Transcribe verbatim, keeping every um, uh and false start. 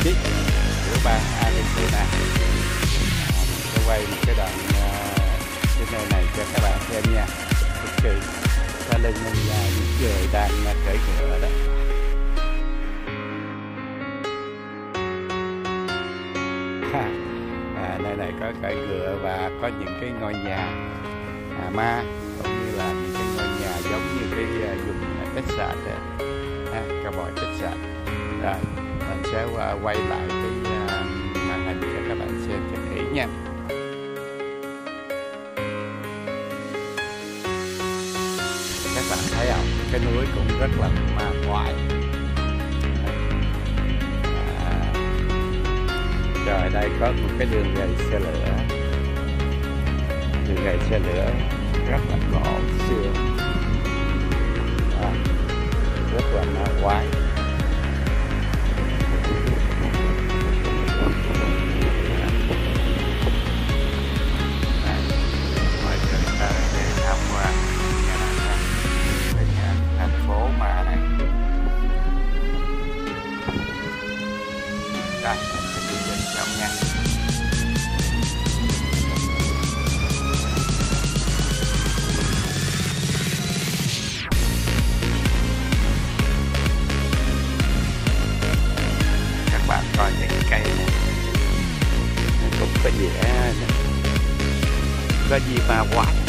Madrid của bang Argentina. Tôi quay một cái đoạn cái nơi này cho các bạn xem nha. Cực kỳ sau lưng mình là những người đang cưỡi ngựa đó. À, nơi này có cưỡi ngựa và có những cái ngôi nhà à, ma, cũng như là những cái ngôi nhà giống như cái uh, vùng Texas đó, à, cowboy Texas. Rồi mình sẽ uh, quay lại cái uh, màn hình cho các bạn xem cho kỹ nha. Các bạn thấy không, cái núi cũng rất là ma quái. À, rồi đây có một cái đường gầy xe lửa, đường gầy xe lửa rất là cổ xưa, à, rất là ma quái. Mời chúng ta đến tham quan thành phố ma này. Đây, mình sẽ đi bên trong nha. Các bạn coi những cây này, nó cũng có vẻ có gì ma quái.